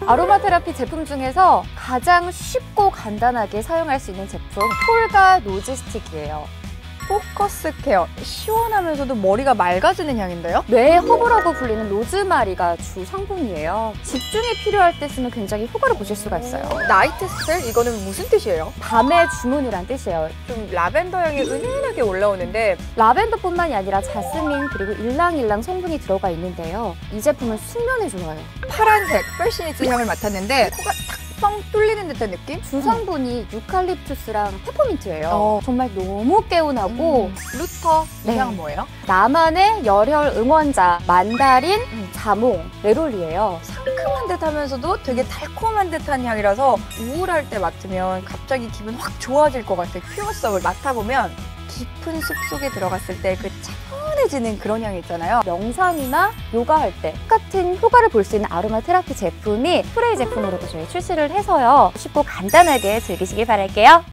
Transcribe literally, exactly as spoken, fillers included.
아로마 테라피 제품 중에서 가장 쉽고 간단하게 사용할 수 있는 제품 톨가 노즈 스틱이에요. 포커스 케어, 시원하면서도 머리가 맑아지는 향인데요? 뇌 허브라고 불리는 로즈마리가 주 성분이에요. 집중이 필요할 때 쓰면 굉장히 효과를 보실 수가 있어요. 나이트 스펠? 이거는 무슨 뜻이에요? 밤의 주문이란 뜻이에요. 좀 라벤더 향이 은은하게 올라오는데 라벤더뿐만이 아니라 자스민 그리고 일랑일랑 성분이 들어가 있는데요. 이 제품은 숙면에 좋아요. 파란색 패셔니스 향을 맡았는데 코가 탁뻥 뚫리는 듯한 느낌? 주성분이 유칼립투스랑 페퍼민트예요. 어. 정말 너무 개운하고 음. 루터, 이 네. 향은 뭐예요? 나만의 열혈 응원자, 만다린, 음. 자몽, 네롤리예요. 상큼한 듯 하면서도 되게 달콤한 듯한 향이라서 우울할 때 맡으면 갑자기 기분 확 좋아질 것 같아요. 퓨어썸을 맡아보면 깊은 숲속에 들어갔을 때 그 차분해지는 그런 향이 있잖아요. 명상이나 요가할 때 똑같은 효과를 볼 수 있는 아로마 테라피 제품이 스프레이 제품으로도 저희 출시를 해서요. 쉽고 간단하게 즐기시길 바랄게요.